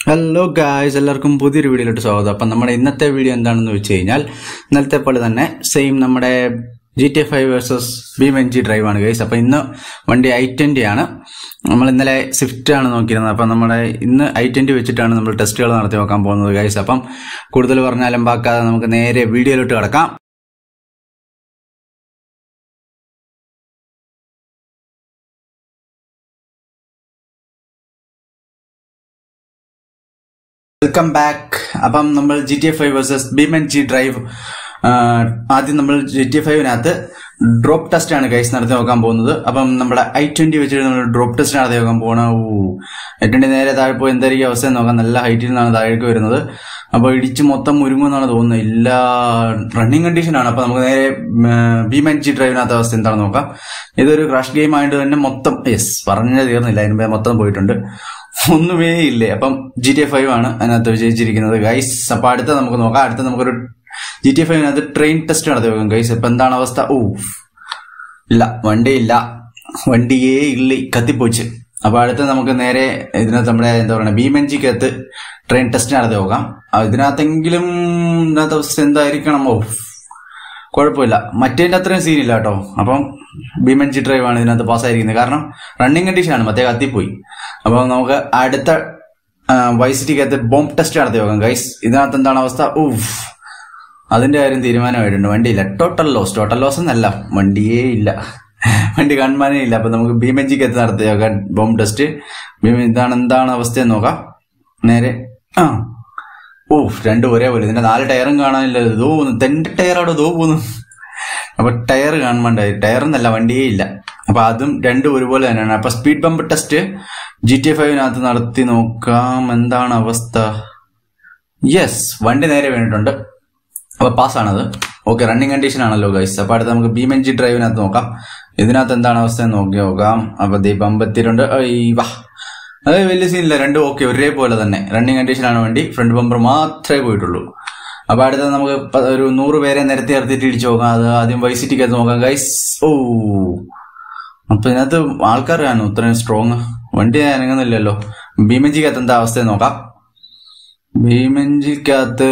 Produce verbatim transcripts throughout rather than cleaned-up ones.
Hello guys, എല്ലാവർക്കും പുതിയൊരു വീഡിയോയിലോട്ട് സ്വാഗതം. അപ്പം നമ്മുടെ ഇന്നത്തെ വീഡിയോ എന്താണെന്ന് വെച്ച് കഴിഞ്ഞാൽ ഇന്നലത്തെ പോലെ തന്നെ സെയിം നമ്മുടെ G T A five versus BeamNG drive ആണ് ഗൈസ്. അപ്പം ഇന്ന് വണ്ടി ഐ ട്വന്റി ആണ്. നമ്മൾ ഇന്നലെ സ്വിഫ്റ്റ് ആണ് നോക്കിയിരുന്നത്. അപ്പം നമ്മുടെ ഇന്ന് ഐ ട്വന്റി വെച്ചിട്ടാണ് നമ്മൾ ടെസ്റ്റുകൾ നടത്തി നോക്കാൻ പോകുന്നത് ഗൈസ്. അപ്പം കൂടുതൽ പറഞ്ഞാലും ബാക്കാതെ നമുക്ക് നേരെ വീഡിയോയിലോട്ട് കിടക്കാം. Welcome back. അപ്പം നമ്മൾ G T A five versus BeamNG drive ആദ്യം നമ്മൾ ജി ടി എ ഫൈവിനകത്ത് ഡ്രോപ്പ് ടെസ്റ്റ് ആണ് ഗൈസ് നടത്തി നോക്കാൻ പോകുന്നത്. അപ്പം നമ്മുടെ ഐ ട്വന്റി വെച്ചിട്ട് നമ്മൾ ഡ്രോപ്പ് ടെസ്റ്റ് നടത്തി നോക്കാൻ പോകണം. ഓ ഐ ട്വന്റി നേരെ താഴെ പോയി എന്തായിരിക്കും അവസ്ഥ നോക്കാം. നല്ല ഹൈറ്റിൽ നിന്നാണ് താഴേക്ക് വരുന്നത്. അപ്പോൾ ഇടിച്ച് മൊത്തം മുരുങ്ങുമെന്നാണ് തോന്നുന്നത്. ഇല്ല, റണ്ണിങ് കണ്ടീഷൻ ആണ്. അപ്പൊ നമുക്ക് നേരെ BeamNG ഡ്രൈവിനകത്ത് അവസ്ഥ എന്താണെന്ന് നോക്കാം. ഇതൊരു ക്രാഷ് ഗെയിം ആയിട്ട് തന്നെ മൊത്തം യെസ് പറഞ്ഞാൽ തീർന്നില്ല, അതിന് മൊത്തം പോയിട്ടുണ്ട്, ഒന്നുമേ ഇല്ലേ. അപ്പം ജി ടി എ ഫൈവ് ആണ് അതിനകത്ത് വിജയിച്ചിരിക്കുന്നത് ഗൈസ്. അപ്പൊ അടുത്ത നമുക്ക് നോക്കാം. അടുത്ത നമുക്കൊരു ജി ടി എ ഫൈവിനകത്ത് ട്രെയിൻ ടെസ്റ്റ് നടത്തി നോക്കാം ഗൈസ്. ഇപ്പൊ എന്താണ് അവസ്ഥ? ഓ ഇല്ല, വണ്ടിയില്ല, വണ്ടിയേ ഇല്ല, കത്തിപ്പോച്ച്. അപ്പൊ അടുത്ത് നമുക്ക് നേരെ ഇതിനകത്ത് നമ്മുടെ എന്താ പറയുക BeamNGക്കകത്ത് ട്രെയിൻ ടെസ്റ്റ് നടത്തി നോക്കാം. ഇതിനകത്തെങ്കിലും ഇതിനകത്ത് അവസ്ഥ എന്തായിരിക്കണം? ഓ കുഴപ്പമില്ല, മറ്റേതിന്റെ അത്രയും സീനില്ല കേട്ടോ. അപ്പം BeamNG ഡ്രൈവ് ആണ് ഇതിനകത്ത് പാസ്സായിരിക്കുന്നത്. കാരണം റണ്ണിങ് കണ്ടീഷൻ ആണ്, മറ്റേ കത്തിപ്പോയി. അപ്പൊ നമുക്ക് അടുത്ത വൈസിറ്റിക്കകത്ത് ബോംബ് ടെസ്റ്റ് നടത്തി നോക്കാം ഗൈസ്. ഇതിനകത്ത് എന്താണ് അവസ്ഥ? ഊഫ്, അതിന്റെ കാര്യം തീരുമാനമായിട്ടുണ്ട്. വണ്ടിയില്ല, ടോട്ടൽ ലോസ്. ടോട്ടൽ ലോസ് എന്നല്ല, വണ്ടിയേ ഇല്ല, വണ്ടി കാണുവാനേ ഇല്ല. അപ്പൊ നമുക്ക് BeamNGക്കകത്ത് നടത്തി നോക്കാം ബോംബ് ടെസ്റ്റ്. ഇതാണ് എന്താണ് അവസ്ഥയെന്ന് നോക്കാം നേരെ. ആ ഓ രണ്ടും ഒരേപോലെ. ഇതിന്റെ നാല് ടയറും കാണാനില്ല. ഇതോ തെന്റെ ടയർ അവിടെ ദോ പോന്നു. അപ്പൊ ടയർ കാണുമ്പോണ്ടായി, ടയറെന്നല്ല, വണ്ടിയേ ഇല്ല. അപ്പൊ അതും രണ്ടും ഒരുപോലെ തന്നെയാണ്. അപ്പൊ speed bump test G T A ഫൈവിനകത്ത് നടത്തി നോക്കാം. എന്താണ് അവസ്ഥ? യെസ്, വണ്ടി നേരെ വീണിട്ടുണ്ട്. അപ്പൊ പാസ്സാണത്. ഓക്കെ, റണ്ണിങ് കണ്ടീഷൻ ആണല്ലോ ഗൈസ്. അപ്പൊ അടുത്ത് നമുക്ക് BeamNG ഡ്രൈവിനകത്ത് നോക്കാം. ഇതിനകത്ത് എന്താണ് അവസ്ഥ നോക്കി നോക്കാം. അപ്പൊ ദീ ബമ്പ് എത്തിയിട്ടുണ്ട്. വാ, അത് വലിയ സീനില്ല, രണ്ടും ഓക്കെ ഒരേപോലെ തന്നെ. റണ്ണിങ് കണ്ടീഷൻ ആണ് വണ്ടി, ഫ്രണ്ട് ബമ്പർ മാത്രമേ പോയിട്ടുള്ളൂ. അപ്പൊ അടുത്ത നമുക്ക് ഒരു നൂറ് പേരെ നിരത്തി നിർത്തിയിട്ട് ഇടിച്ചു നോക്കാം. അത് ആദ്യം വൈസിറ്റിക്കകത്ത് നോക്കാം ഗൈസ്. ഓ അപ്പൊ ഇതിനകത്ത് ആൾക്കാർ കാണും ഇത്രയും സ്ട്രോങ്. വണ്ടി അനങ്ങുന്നില്ലല്ലോ. BeamNGക്കകത്ത് എന്താ അവസ്ഥ നോക്കാം. BeamNGക്കകത്ത്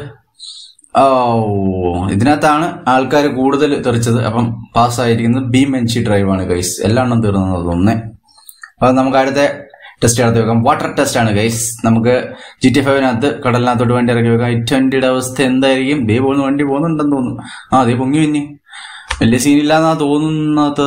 ഓ ഇതിനകത്താണ് ആൾക്കാർ കൂടുതൽ തെറിച്ചത്. അപ്പം പാസ്സായിരിക്കുന്നത് BeamNG ഡ്രൈവ് ആണ് ഗൈസ്. എല്ലാം തീർന്നത് ഒന്നേ. അപ്പൊ നമുക്ക് അടുത്ത ടെസ്റ്റ് നടത്തി വെക്കാം. വാട്ടർ ടെസ്റ്റ് ആണ് ഗൈസ്. നമുക്ക് ജി ടി ഫൈവിനകത്ത് കടലിനകത്തോട്ട് വണ്ടി ഇറക്കി വെക്കാം. ഐ ട്വന്റിയുടെ അവസ്ഥ എന്തായിരിക്കും? ദേ പോകുന്ന വണ്ടി പോകുന്നുണ്ടെന്ന് തോന്നുന്നു. ആ ദേ പൊങ്ങി പിന്നെ വലിയ സീനില്ലാന്നാ തോന്നുന്നത്.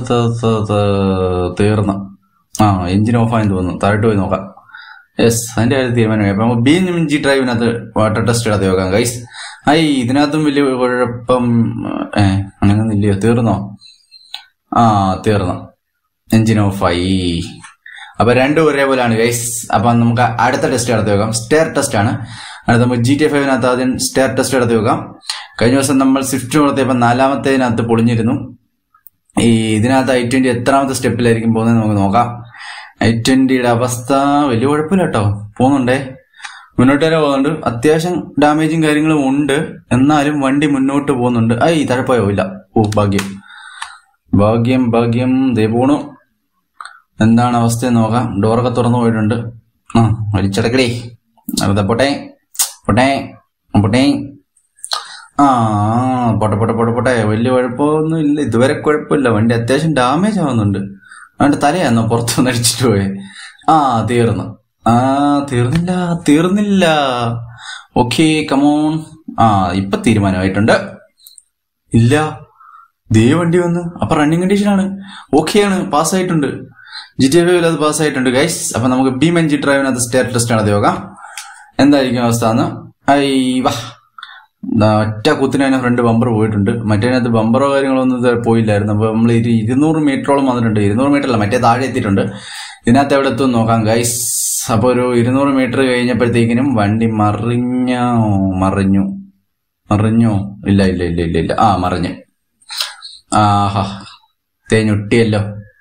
തീർന്ന് ആ എഞ്ചിൻ ഓഫ് ആയെന്ന് തോന്നുന്നു. താഴോട്ട് പോയി നോക്കാം. യെസ്, അതിന്റെ കാര്യം തീരുമാനമായി. അപ്പൊ നമുക്ക് BeamNG ഡ്രൈവിനകത്ത് വാട്ടർ ടെസ്റ്റ് നടത്തി വെക്കാം ഗൈസ്. ഐ ഇതിനകത്തും വലിയ കുഴപ്പം ഏ അങ്ങനെയൊന്നുമില്ലയോ? തീർന്നോ? ആ തീർന്നു, എഞ്ചിൻ ഓഫായി. അപ്പൊ രണ്ടും ഒരേപോലെയാണ് ഗൈസ്. അപ്പൊ നമുക്ക് അടുത്ത ടെസ്റ്റ് നടത്തി വെക്കാം. സ്റ്റെയർ ടെസ്റ്റ് ആണ്. അടുത്ത നമുക്ക് ജി ടി ഫൈവിനകത്ത് ആദ്യം സ്റ്റെയർ ടെസ്റ്റ് നടത്തി വെക്കാം. കഴിഞ്ഞ ദിവസം നമ്മൾ സ്വിഫ്റ്റ് നടത്തിയപ്പോൾ നാലാമത്തേതിനകത്ത് പൊളിഞ്ഞിരുന്നു. ഈ ഇതിനകത്ത് ഐ ട്വന്റി എത്രാമത്തെ സ്റ്റെപ്പിലായിരിക്കും പോകുന്നത് നമുക്ക് നോക്കാം. ഐ ട്വന്റിയുടെ അവസ്ഥ വലിയ കുഴപ്പമില്ല കേട്ടോ, പോകുന്നുണ്ടേ, മുന്നോട്ട് വരെ പോകുന്നുണ്ട്. അത്യാവശ്യം ഡാമേജും കാര്യങ്ങളും ഉണ്ട്, എന്നാലും വണ്ടി മുന്നോട്ട് പോകുന്നുണ്ട്. ഐ തഴപ്പോയോ? ഇല്ല. ഓ ഭാഗ്യം ഭാഗ്യം ഭാഗ്യം. ദേ പോണു. എന്താണ് അവസ്ഥ നോക്കാം. ഡോറൊക്കെ തുറന്നു പോയിട്ടുണ്ട്. ആ വലിച്ചടക്കടേ, അതെ പൊട്ടെ പൊട്ടെ പൊട്ടെ. ആ പൊട്ടെ പൊട്ടെ പൊട്ടെ പൊട്ടെ. വലിയ കുഴപ്പമൊന്നും ഇല്ല, ഇതുവരെ കുഴപ്പമില്ല. വണ്ടി അത്യാവശ്യം ഡാമേജ് ആവുന്നുണ്ട്. അതുകൊണ്ട് തലയാന്നോ പുറത്തുനിന്ന് അടിച്ചിട്ട് പോയെ? ആ തീർന്നു. ആ തീർന്നില്ല തീർന്നില്ല ഓക്കെ കമോൺ. ആ ഇപ്പൊ തീരുമാനമായിട്ടുണ്ട്. ഇല്ല, ദേ വണ്ടി വന്ന്. അപ്പൊ റണ്ണിങ് കണ്ടീഷൻ ആണ്, ഓക്കെയാണ്, പാസ്സായിട്ടുണ്ട്. ജി ടി ഫൈവിൽ അത് പാസ്സായിട്ടുണ്ട് ഗൈസ്. അപ്പൊ നമുക്ക് BeamNG ഡ്രൈവിനകത്ത് സ്റ്റെയർ ടെസ്റ്റ് നടത്തി നോക്കാം. എന്തായിരിക്കും അവസ്ഥ എന്ന്. ഐ വാ, ഒറ്റ കുത്തിന് തന്നെ ഫ്രണ്ട് ബമ്പർ പോയിട്ടുണ്ട്. മറ്റേതിനകത്ത് ബമ്പറോ കാര്യങ്ങളോ ഒന്നും പോയില്ലായിരുന്നു. അപ്പൊ നമ്മൾ ഒരു ഇരുന്നൂറ് മീറ്ററോളം വന്നിട്ടുണ്ട്. ഇരുന്നൂറ് മീറ്റർ അല്ല, മറ്റേ താഴെ എത്തിയിട്ടുണ്ട്. ഇതിനകത്ത് എവിടെ എത്തും നോക്കാം ഗൈസ്. അപ്പൊ ഒരു ഇരുന്നൂറ് മീറ്റർ കഴിഞ്ഞപ്പോഴത്തേക്കിനും വണ്ടി മറിഞ്ഞോ മറിഞ്ഞു മറിഞ്ഞോ ഇല്ല ഇല്ല ഇല്ല ഇല്ല ഇല്ല ആ മറിഞ്ഞു. ആഹാ തേഞ്ഞൊട്ടിയല്ലോ.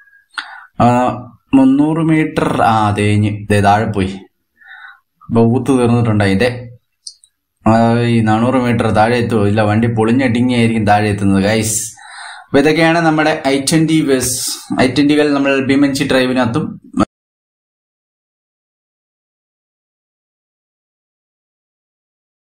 മുന്നൂറ് മീറ്റർ ആ തേഞ്ഞ് താഴെ പോയി. അപ്പൊ ഊത്ത് തീർന്നിട്ടുണ്ട് അതിന്റെ. ഈ നാനൂറ് മീറ്റർ താഴെ എത്തുമോ? ഇല്ല, വണ്ടി പൊളിഞ്ഞടിങ്ങിയായിരിക്കും താഴെ എത്തുന്നത് ഗൈസ്. അപ്പൊ ഇതൊക്കെയാണ് നമ്മുടെ ഐ ട്വന്റി വേഴ്സ് ഐ ട്വന്റികൾ നമ്മൾ BeamNG ഡ്രൈവിനകത്തും